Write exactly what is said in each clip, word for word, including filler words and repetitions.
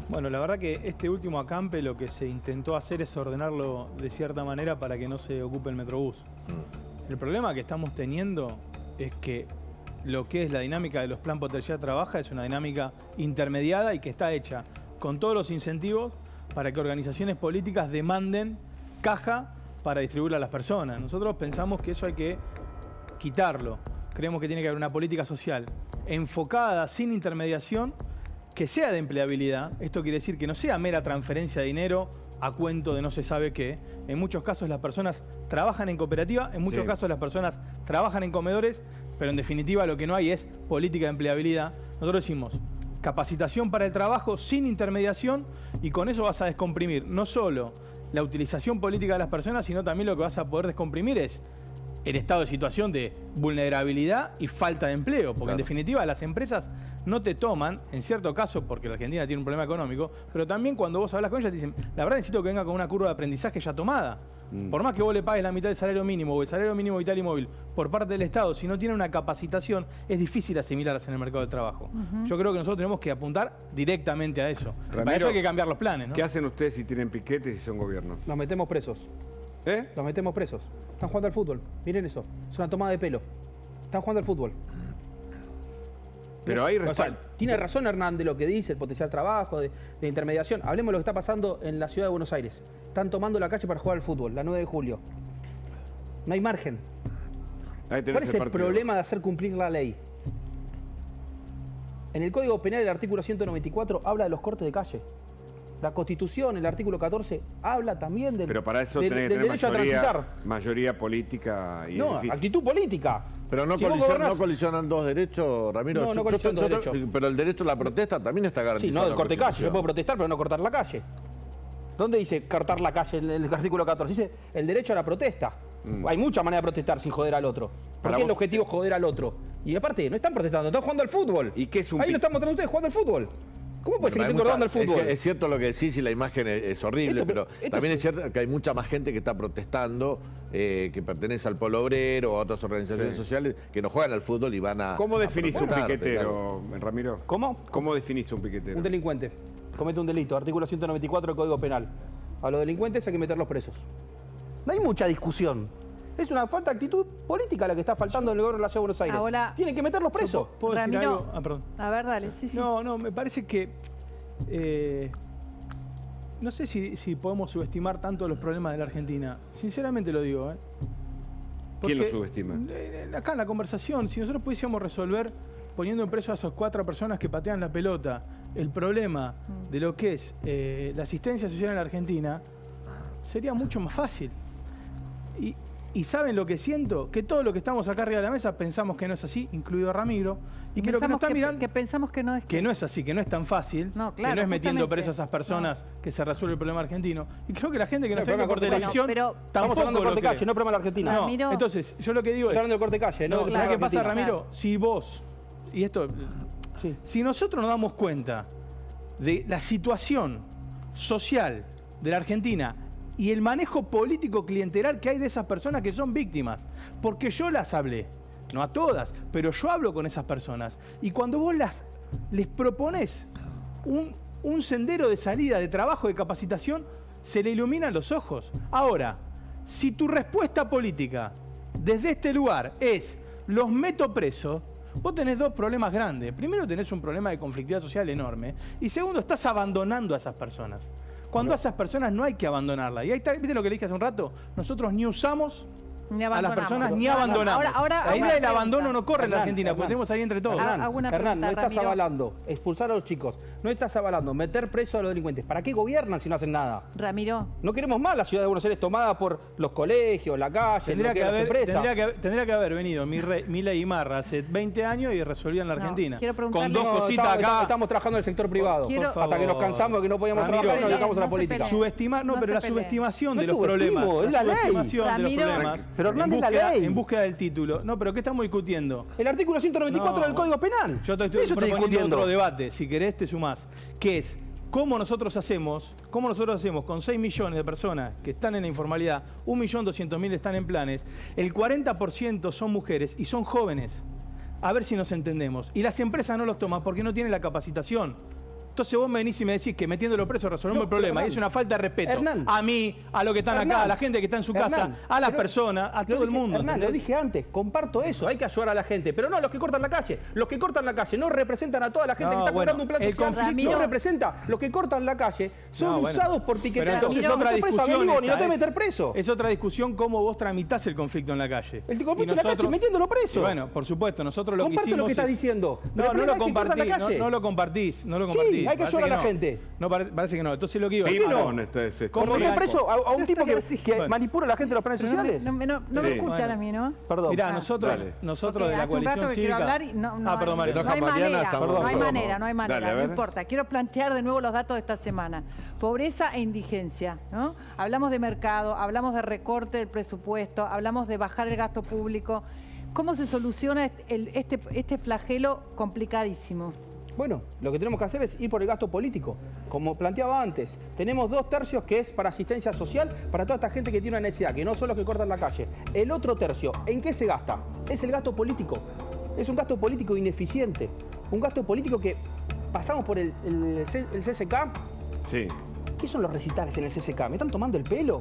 Bueno, la verdad que este último acampe lo que se intentó hacer es ordenarlo de cierta manera para que no se ocupe el Metrobús. Mm. El problema que estamos teniendo es que lo que es la dinámica de los plan potencial trabaja es una dinámica intermediada y que está hecha con todos los incentivos para que organizaciones políticas demanden caja para distribuirla a las personas. Nosotros pensamos que eso hay que quitarlo. Creemos que tiene que haber una política social enfocada, sin intermediación, que sea de empleabilidad. Esto quiere decir que no sea mera transferencia de dinero a cuento de no se sabe qué. En muchos casos las personas trabajan en cooperativa, en muchos sí. casos las personas trabajan en comedores, pero en definitiva lo que no hay es política de empleabilidad. Nosotros decimos capacitación para el trabajo sin intermediación y con eso vas a descomprimir no solo la utilización política de las personas, sino también lo que vas a poder descomprimir es el estado de situación de vulnerabilidad y falta de empleo, porque claro. en definitiva las empresas no te toman, en cierto caso, porque la Argentina tiene un problema económico, pero también cuando vos hablas con ellas te dicen, la verdad necesito que venga con una curva de aprendizaje ya tomada. Mm. Por más que vos le pagues la mitad del salario mínimo o el salario mínimo vital y móvil por parte del Estado, si no tiene una capacitación, es difícil asimilarlas en el mercado del trabajo. Uh-huh. Yo creo que nosotros tenemos que apuntar directamente a eso. Ramiro, para eso hay que cambiar los planes, ¿no? ¿Qué hacen ustedes si tienen piquetes y son gobierno? Los metemos presos. ¿Eh? Los metemos presos. Están jugando al fútbol. Miren eso. Es una tomada de pelo. Están jugando al fútbol. Pero hay o sea, tiene razón Hernández lo que dice, el potencial trabajo, de, de intermediación. Hablemos de lo que está pasando en la ciudad de Buenos Aires. Están tomando la calle para jugar al fútbol, la nueve de julio. No hay margen. ¿Cuál es el, el problema de hacer cumplir la ley? En el Código Penal, el artículo ciento noventa y cuatro habla de los cortes de calle. La Constitución, el artículo catorce, habla también del, Pero para eso del, tenés del que derecho mayoría, a transitar. Mayoría política y No, difícil. actitud política. Pero no, si colisión, gobernás... no colisionan dos derechos, Ramiro. No, no yo, colisionan yo, dos yo, derechos. Pero el derecho a la protesta también está garantizado. Sí, no, del corte calle. Yo puedo protestar, pero no cortar la calle. ¿Dónde dice cortar la calle en el artículo catorce? Dice el derecho a la protesta. Mm. Hay muchas maneras de protestar sin joder al otro. ¿Por qué el objetivo es joder al otro? Y aparte, no están protestando, están jugando al fútbol. ¿Y qué es un Ahí lo están mostrando ustedes, jugando al fútbol. ¿Cómo puede bueno, seguir recordando el fútbol? Es, es cierto lo que decís y la imagen es, es horrible, esto, pero, pero también es... es cierto que hay mucha más gente que está protestando, eh, que pertenece al Polo Obrero o a otras organizaciones sí. sociales, que no juegan al fútbol y van a... ¿Cómo definís un piquetero, claro. Ramiro? ¿Cómo? ¿Cómo definís un piquetero? Un delincuente. Comete un delito, artículo ciento noventa y cuatro del Código Penal. A los delincuentes hay que meterlos presos. No hay mucha discusión. Es una falta de actitud política la que está faltando en el gobierno de la Ciudad de Buenos Aires. Ahora, tienen que meterlos presos. ¿Puedo decir Ramiro, algo? Ah, perdón. A ver, dale. Sí, sí. No, no, me parece que... Eh, no sé si, si podemos subestimar tanto los problemas de la Argentina. Sinceramente lo digo. ¿eh? ¿Quién lo subestima? Eh, acá en la conversación, si nosotros pudiésemos resolver poniendo en preso a esas cuatro personas que patean la pelota el problema de lo que es eh, la asistencia social en la Argentina, sería mucho más fácil. Y, y ¿saben lo que siento? Que todo lo que estamos acá arriba de la mesa pensamos que no es así, incluido Ramiro, y que lo que nos está que, mirando... que pensamos que no es... Que, que no es así, que no es tan fácil, no, claro, que no es metiendo preso a esas justamente. personas no. que se resuelve el problema argentino. Y creo que la gente que nos no, está viendo por televisión pero, estamos hablando de corte que... calle, no problema de la Argentina. No, Ramiro... entonces, yo lo que digo Estoy es... hablando de corte calle, no, no, ¿sabes qué pasa, Ramiro? Claro. Si vos, y esto... Sí. Si nosotros nos damos cuenta de la situación social de la Argentina y el manejo político clientelar que hay de esas personas que son víctimas, porque yo las hablé, no a todas, pero yo hablo con esas personas, y cuando vos las, les propones un, un sendero de salida, de trabajo, de capacitación, se le iluminan los ojos. Ahora, si tu respuesta política desde este lugar es los meto presos, vos tenés dos problemas grandes. Primero, tenés un problema de conflictividad social enorme. Y segundo, estás abandonando a esas personas. Cuando a esas personas no hay que abandonarlas. Y ahí está, ¿viste lo que le dije hace un rato? Nosotros ni usamos a las personas ni abandonamos. Ahora, ahora, la idea del abandono no corre Hernán, en la Argentina, Hernán, porque tenemos ahí entre todos. Hernán, Hernán, Hernán no estás Ramiro. avalando expulsar a los chicos, no estás avalando meter preso a los delincuentes. ¿Para qué gobiernan si no hacen nada? Ramiro. No queremos más la ciudad de Buenos Aires tomada por los colegios, la calle, tendría, que que haber, haber, tendría, que, tendría que haber venido Milei y Marra hace veinte años y resolvían la Argentina. No, con dos no, cositas estamos, acá. Estamos trabajando en el sector privado. Quiero, hasta que nos cansamos de que no podíamos Ramiro, trabajar y nos peleen, dedicamos a la no política. Subestimar, no, no pero la peleen. subestimación No de los subestimo, problemas. es la ley. subestimación Ramiro, de los problemas. Pero Hernán, en es la búsqueda, ley. en búsqueda del título. No, pero ¿qué estamos discutiendo? El artículo ciento noventa y cuatro No, del Código Penal. Yo te estoy Eso proponiendo discutiendo. otro debate. Si querés, te sumás. Que es cómo nosotros hacemos, cómo nosotros hacemos con seis millones de personas que están en la informalidad, un millón doscientos mil están en planes, el cuarenta por ciento son mujeres y son jóvenes. A ver si nos entendemos. Y las empresas no los toman porque no tienen la capacitación. Entonces vos me venís y me decís que metiéndolo preso resolvemos No, el problema. Hernán, y es una falta de respeto Hernán, a mí, a los que están Hernán, acá, a la gente que está en su casa, Hernán, a las pero- personas, a Lo todo el dije, mundo. Hernán, lo ¿entendés? dije antes, comparto eso, hay que ayudar a la gente, pero no a los que cortan la calle. Los que cortan la calle no representan a toda la gente No, que está bueno, cobrando un plan el social. conflicto- No representa. Los que cortan la calle son No, bueno. usados por Pero piqueteros. entonces No otra meter preso a discusión Beliboni, no esa te es- meter preso. Es otra discusión cómo vos tramitás el conflicto en la calle. El conflicto Y en la calle, metiéndolo preso. Y bueno, por supuesto, nosotros lo que Comparto hicimos lo que estás es- diciendo. Pero No, el no problema lo es que cortan compartís, la no, calle. no lo compartís, no lo Sí, compartís. hay que Parece ayudar a la no. gente. No, pare- parece que no. Entonces lo que iba ¿Qué ahora, no, esto es esto? ¿cómo ¿Cómo meter la- preso a, a un Yo tipo que, estoy así. que Bueno. manipula a la gente de los planes Pero no, me- sociales? no, me- no, no me Sí. escuchan a mí, ¿no? Perdón. Mirá, Ah. nosotros, Dale. nosotros Porque de la hace un rato coalición que quiero cívica... hablar y no, no ah, perdón, hay, María. no hay Enoja Mariana, manera, estamos no hay con- manera, no hay manera, Dale, a no ver. importa. Quiero plantear de nuevo los datos de esta semana. Pobreza e indigencia, ¿no? Hablamos de mercado, hablamos de recorte del presupuesto, hablamos de bajar el gasto público. ¿Cómo se soluciona este, el- este, este flagelo complicadísimo? Bueno, lo que tenemos que hacer es ir por el gasto político. Como planteaba antes, tenemos dos tercios que es para asistencia social para toda esta gente que tiene una necesidad, que no son los que cortan la calle. El otro tercio, ¿en qué se gasta? Es el gasto político. Es un gasto político ineficiente. Un gasto político que pasamos por el, el C- el C S K. Sí. ¿Qué son los recitales en el C S K? ¿Me están tomando el pelo?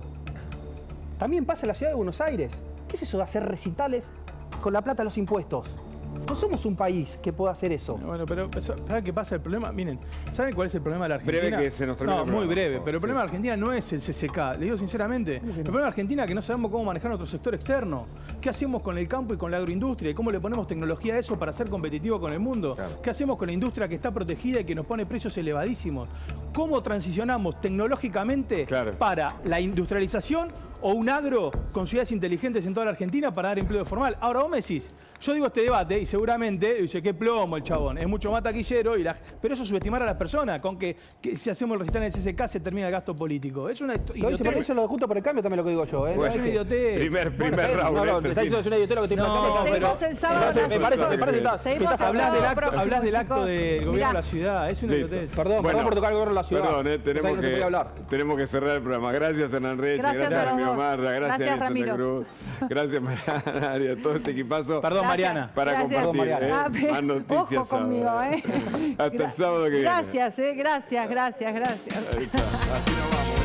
También pasa en la ciudad de Buenos Aires. ¿Qué es eso de hacer recitales con la plata de los impuestos? No somos un país que pueda hacer eso. Bueno, pero ¿sabes qué pasa? El problema, miren, ¿saben cuál es el problema de la Argentina? Breve, que se nos termina No, el muy programa, breve, por pero el favor, problema de sí. Argentina no es el C S K, le digo sinceramente. El problema de Argentina es que no sabemos cómo manejar nuestro sector externo. ¿Qué hacemos con el campo y con la agroindustria? ¿Y cómo le ponemos tecnología a eso para ser competitivo con el mundo? Claro. ¿Qué hacemos con la industria que está protegida y que nos pone precios elevadísimos? ¿Cómo transicionamos tecnológicamente Claro. para la industrialización o un agro con ciudades inteligentes en toda la Argentina para dar empleo formal? Ahora vos me decís, yo digo este debate y seguramente dice qué plomo el chabón, es mucho más taquillero, y la, pero eso es subestimar a las personas, con que, que si hacemos el recital en el C S K se termina el gasto político. Es una Lo dice, idiotez. pero eso lo de Justo por el Cambio también lo que digo yo. ¿eh? Bueno, Es una No, idiotez. Primer, primer Bueno, round. no, no, este, te está diciendo que es una idiotez lo que estoy No, planteando. pero- Seguimos el sábado Entonces, a me las parece, me cinco. parece que estás, que Seguimos estás el Hablas hablando del sábado acto, próximo, hablas del acto chicos. del gobierno Mirá, de la ciudad, es una Listo. idiotez. Perdón, Bueno, perdón por tocar el gobierno de la ciudad. Perdón, eh, Pensaba tenemos, que no se que, podía hablar. tenemos que cerrar el programa. Gracias, Hernán Reyes. Gracias Gracias, a los Ramiro dos. Marra. Gracias, Gracias, Alison de Ramiro. Cruz. Gracias, Mariana, y a todo este equipazo. Perdón, Gracias. Mariana. Para Gracias. compartir, Perdón, ¿eh? Ah, ve- Más noticias. Ojo conmigo, ahora. ¿eh? Hasta el sábado que viene. Gracias, ¿eh? Gracias, gracias, gracias, gracias. Ahí está. Así nos vamos.